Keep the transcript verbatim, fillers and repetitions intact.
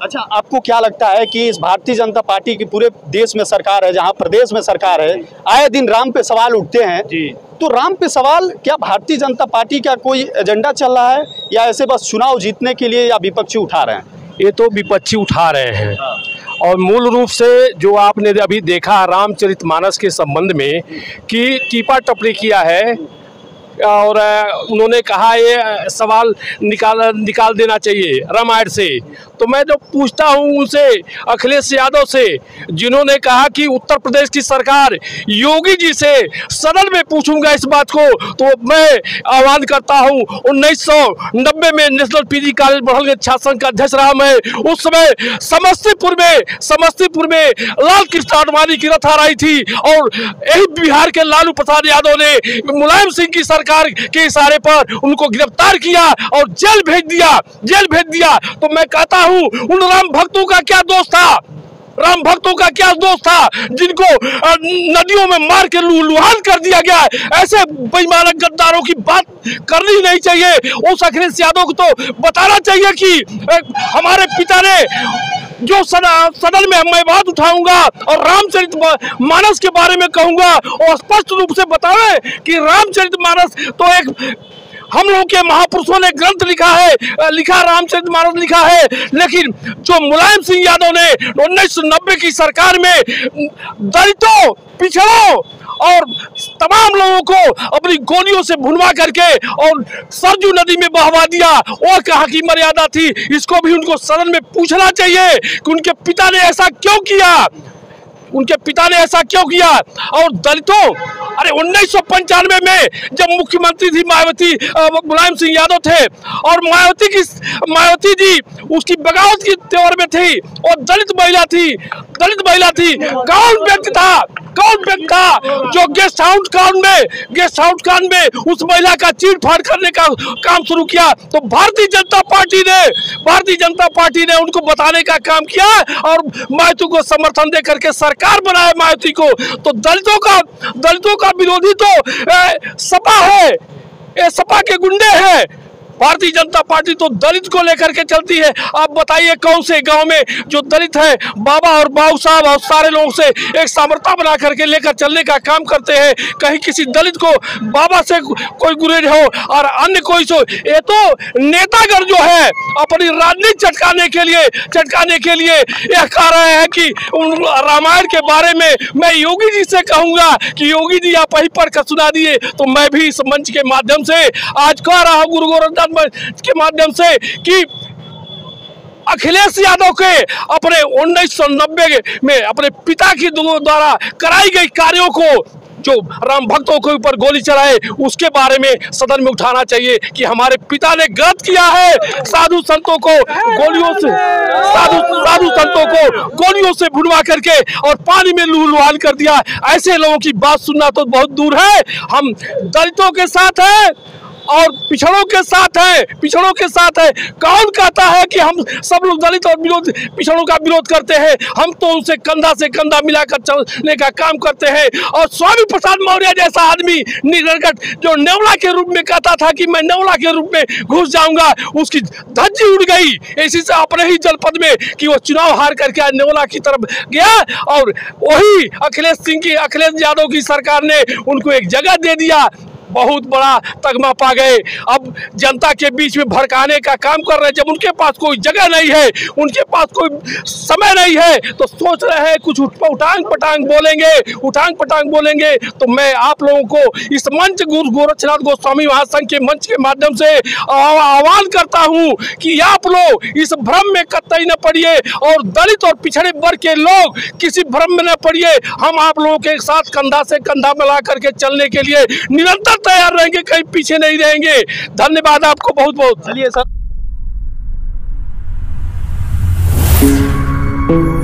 अच्छा, आपको क्या लगता है कि इस भारतीय जनता पार्टी की पूरे देश में सरकार है, जहां प्रदेश में सरकार है, आए दिन राम पे सवाल उठते हैं जी, तो राम पे सवाल, क्या भारतीय जनता पार्टी का कोई एजेंडा चल रहा है या ऐसे बस चुनाव जीतने के लिए या विपक्षी उठा रहे हैं? ये तो विपक्षी उठा रहे हैं और मूल रूप से जो आपने अभी देखा रामचरितमानस के संबंध में कि टीपा टपरी किया है और उन्होंने कहा ये सवाल निकाल निकाल देना चाहिए रामायण से। तो मैं जो पूछता हूँ उनसे, अखिलेश यादव से, जिन्होंने कहा कि उत्तर प्रदेश की सरकार योगी जी से सदन में पूछूंगा इस बात को, तो मैं आह्वान करता हूँ उन्नीस सौ नब्बे में नेशनल पीजी कॉलेज बढ़ल छात्र संघ का अध्यक्ष रहा मैं। उस समय समस्तीपुर में समस्तीपुर में लाल कृष्ण आडवाणी की रथ आ रही थी और यही बिहार के लालू प्रसाद यादव ने मुलायम सिंह की सरकार के इशारे पर उनको गिरफ्तार किया और जेल भेज दिया जेल भेज दिया तो मैं कहता हूं उन राम भक्तों का क्या दोष था राम भक्तों का क्या दोष था जिनको नदियों में मार के लुहान कर दिया गया। ऐसे बेईमान गद्दारों की बात करनी नहीं चाहिए। उस अखिलेश यादव को तो बताना चाहिए कि हमारे पिता ने जो सदन में मैं बात उठाऊंगा और रामचरितमानस के बारे में कहूंगा और स्पष्ट रूप से बतावे कि रामचरितमानस तो एक हम लोगों के महापुरुषों ने ग्रंथ लिखा है लिखा रामचरितमानस लिखा है, लेकिन जो मुलायम सिंह यादव ने उन्नीस सौ नब्बे की सरकार में दलितों, पिछड़ों और तमाम लोगों को अपनी गोलियों से भुनवा करके और सरजू नदी में बहवा दिया, और कहाँ की मर्यादा थी? इसको भी उनको सदन में पूछना चाहिए कि उनके पिता ने ऐसा क्यों किया उनके पिता ने ऐसा क्यों किया। और दलितों, अरे उन्नीस सौ पंचानवे में जब मुख्यमंत्री थी मायावती, मुलायम सिंह यादव थे और मायावती की मायावती जी उसकी बगावत की त्योहार में थी और दलित महिला थी दलित महिला थी कौन व्यक्ति था कौन व्यक्ति था जो गेस्ट हाउस कांड में गेस्ट हाउस कांड में उस महिला का चीर फाड़ करने का काम शुरू किया? तो भारतीय जनता पार्टी ने भारतीय जनता पार्टी ने उनको बताने का काम किया और मायावती को समर्थन दे करके सरकार बनाया मायावती को। तो दलितों का दलितों का विरोधी तो ए, सपा है, ये सपा के गुंडे हैं। भारतीय जनता पार्टी तो दलित को लेकर के चलती है। आप बताइए कौन से गांव में जो दलित है बाबा और बाबू साहब और सारे लोगों से एक सामर्थ्य बना करके लेकर चलने का काम करते हैं? कहीं किसी दलित को बाबा से कोई गुरेज हो और अन्य कोई सो। ये तो नेतागण जो है अपनी राजनीति चटकाने के लिए चटकाने के लिए यह कह रहे हैं कि रामायण के बारे में मैं योगी जी से कहूंगा कि योगी जी आप वहीं पर सुना दिए। तो मैं भी इस मंच के माध्यम से आज कह रहा हूँ गुरु गोरखनाथ के माध्यम से कि अखिलेश यादव के अपने उन्नीस सौ नब्बे में अपने पिता की द्वारा कराई गई कार्यों को, जो राम भक्तों के ऊपर गोली चलाए, उसके बारे में सदन में उठाना चाहिए कि हमारे पिता ने गलत किया है। साधु संतों को गोलियों से साधु साधु संतों को गोलियों से भुनवा करके और पानी में लुहान कर दिया। ऐसे लोगों की बात सुनना तो बहुत दूर है। हम दलितों के साथ हैं और पिछड़ों के साथ है पिछड़ों के साथ है। कौन कहता है कि हम सब लोग दलित और विरोध पिछड़ों का विरोध करते हैं? हम तो उनसे कंधा से कंधा मिलाकर चलने का काम करते हैं। और स्वामी प्रसाद मौर्य जैसा आदमी निरगट जो नेवला के रूप में कहता था कि मैं नेवला के रूप में घुस जाऊंगा, उसकी धज्जी उड़ गई इसी से अपने ही जनपद में कि वो चुनाव हार करके नेवला की तरफ गया और वही अखिलेश सिंह की अखिलेश यादव की सरकार ने उनको एक जगह दे दिया, बहुत बड़ा तगमा पा गए। अब जनता के बीच में भड़काने का काम कर रहे हैं। जब उनके पास कोई जगह नहीं है, उनके पास कोई समय नहीं है, तो सोच रहे हैं कुछ उठांग पटांग बोलेंगे उठांग पटांग बोलेंगे। तो मैं आप लोगों को इस मंच गुरु गोरखनाथ गोस्वामी महासंघ के मंच के माध्यम से आह्वान करता हूं कि आप लोग इस भ्रम में कतई न पड़िए और दलित और पिछड़े वर्ग के लोग किसी भ्रम में न पड़िए। हम आप लोगों के साथ कंधा से कंधा मिला करके चलने के लिए निरंतर तैयार रहेंगे, कहीं पीछे नहीं रहेंगे। धन्यवाद आपको बहुत बहुत। चलिए सर।